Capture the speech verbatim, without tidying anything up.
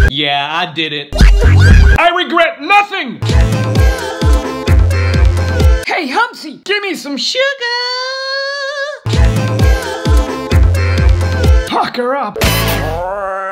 Yeah, I did it. I regret nothing! Hey, Humpsy, give me some sugar! Pucker up.